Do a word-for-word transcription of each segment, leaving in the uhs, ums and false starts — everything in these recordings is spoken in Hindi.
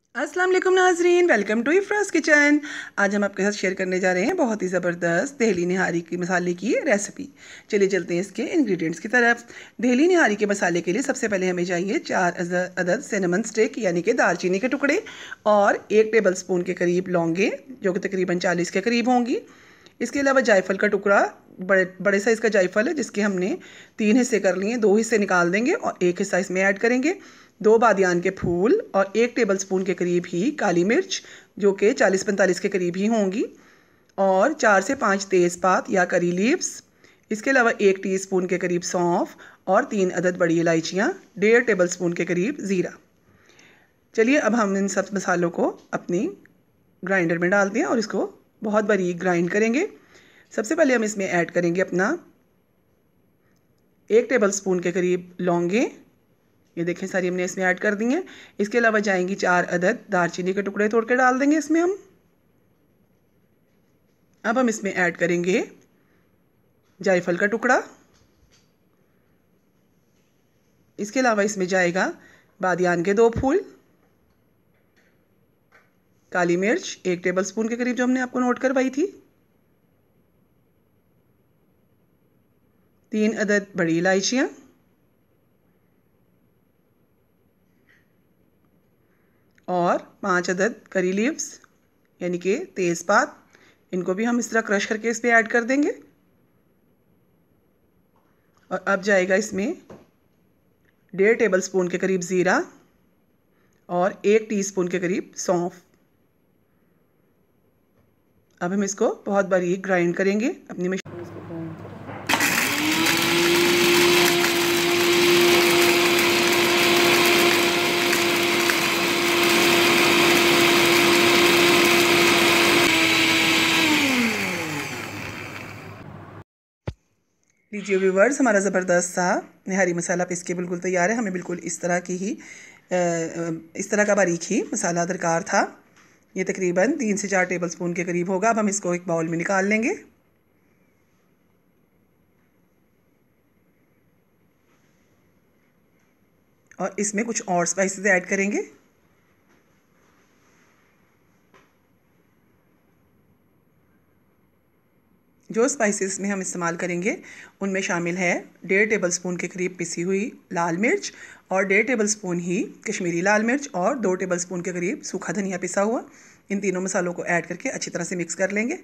अस्सलाम वालेकुम नाजरीन, वेलकम टू इफ्रास किचन। आज हम आपके साथ शेयर करने जा रहे हैं बहुत ही ज़बरदस्त दहली निहारी की मसाले की रेसिपी। चलिए चलते हैं इसके इंग्रेडिएंट्स की तरफ। दहली निहारी के मसाले के लिए सबसे पहले हमें चाहिए चार अदद सिनेमन स्टिक यानी कि दालचीनी के टुकड़े और एक टेबल स्पून के करीब लौंगे जो कि तकरीबन चालीस के करीब होंगी। इसके अलावा जायफल का टुकड़ा, बड़े बड़े साइज़ का जायफल है जिसके हमने तीन हिस्से कर लिए, दो हिस्से निकाल देंगे और एक हिस्सा इसमें ऐड करेंगे। दो बादियान के फूल और एक टेबलस्पून के करीब ही काली मिर्च जो कि चालीस पैंतालीस के करीब ही होंगी, और चार से पाँच तेज़पात या करी लीव्स। इसके अलावा एक टीस्पून के करीब सौंफ और तीन अदद बड़ी इलायचियाँ, डेढ़ टेबलस्पून के करीब ज़ीरा। चलिए अब हम इन सब मसालों को अपनी ग्राइंडर में डालते हैं और इसको बहुत बारीक ग्राइंड करेंगे। सबसे पहले हम इसमें ऐड करेंगे अपना एक टेबलस्पून के करीब लौंगे, ये देखें सारी हमने इसमें ऐड कर दी हैं। इसके अलावा जाएंगी चार अदद दालचीनी के टुकड़े तोड़ के डाल देंगे इसमें हम। अब हम इसमें ऐड करेंगे जायफल का टुकड़ा। इसके अलावा इसमें जाएगा बादियान के दो फूल, काली मिर्च एक टेबलस्पून के करीब जो हमने आपको नोट करवाई थी, तीन अदद बड़ी इलायचियाँ, और पाँच अदद करी लीव्स यानी कि तेज़पात। इनको भी हम इस तरह क्रश करके इस पर ऐड कर देंगे। और अब जाएगा इसमें डेढ़ टेबलस्पून के करीब ज़ीरा और एक टीस्पून के करीब सौंफ। अब हम इसको बहुत बारीक ग्राइंड करेंगे अपनी मशीन। लीजिए व्यूवर्स, हमारा ज़बरदस्त सा निहारी मसाला पिस के बिल्कुल तैयार है। हमें बिल्कुल इस तरह की ही इस तरह का बारीक ही मसाला दरकार था। ये तकरीबन तीन से चार टेबलस्पून के करीब होगा। अब हम इसको एक बाउल में निकाल लेंगे। और इसमें कुछ और स्पाइसेस ऐड करेंगे। जो स्पाइसेस में हम इस्तेमाल करेंगे उनमें शामिल है डेढ़ टेबलस्पून के करीब पिसी हुई लाल मिर्च और डेढ़ टेबलस्पून ही कश्मीरी लाल मिर्च और दो टेबलस्पून के करीब सूखा धनिया पिसा हुआ। इन तीनों मसालों को ऐड करके अच्छी तरह से मिक्स कर लेंगे।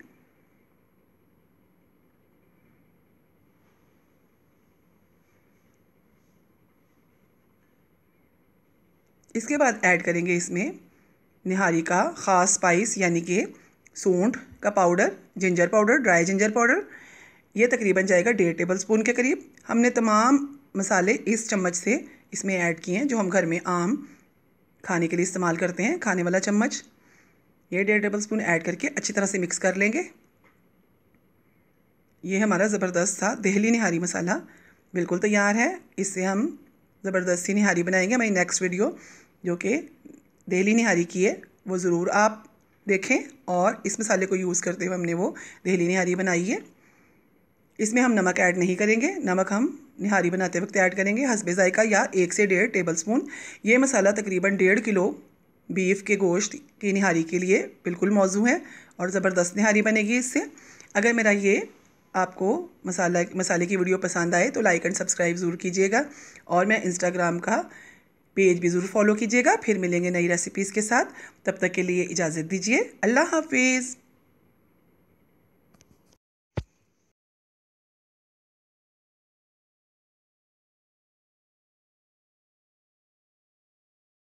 इसके बाद ऐड करेंगे इसमें निहारी का ख़ास स्पाइस यानी कि सूंठ का powder, ginger powder, dry ginger powder. ये तकरीबन जाएगा डेढ़ टेबलस्पून के करीब। हमने तमाम मसाले इस चम्मच से इसमें ऐड किए हैं जो हम घर में आम खाने के लिए इस्तेमाल करते हैं, खाने वाला चम्मच। ये डेढ़ टेबलस्पून ऐड करके अच्छी तरह से मिक्स कर लेंगे। ये हमारा ज़बरदस्त सा दहली निहारी मसाला बिल्कुल तैयार है। इससे हम ज़बरदस्त सी निहारी बनाएंगे। हमारी नेक्स्ट वीडियो जो कि दहली निहारी की है वो ज़रूर आप देखें, और इस मसाले को यूज़ करते हुए हमने वो दहली निहारी बनाई है। इसमें हम नमक ऐड नहीं करेंगे, नमक हम निहारी बनाते वक्त ऐड करेंगे हस्बे ज़ायका या एक से डेढ़ टेबलस्पून। ये मसाला तकरीबन डेढ़ किलो बीफ के गोश्त की निहारी के लिए बिल्कुल मौजू है और ज़बरदस्त निहारी बनेगी इससे। अगर मेरा ये आपको मसाला मसाले की वीडियो पसंद आए तो लाइक एंड सब्सक्राइब ज़रूर कीजिएगा, और मैं इंस्टाग्राम का पेज भी ज़रूर फॉलो कीजिएगा। फिर मिलेंगे नई रेसिपीज़ के साथ, तब तक के लिए इजाज़त दीजिए। अल्लाह हाफिज़।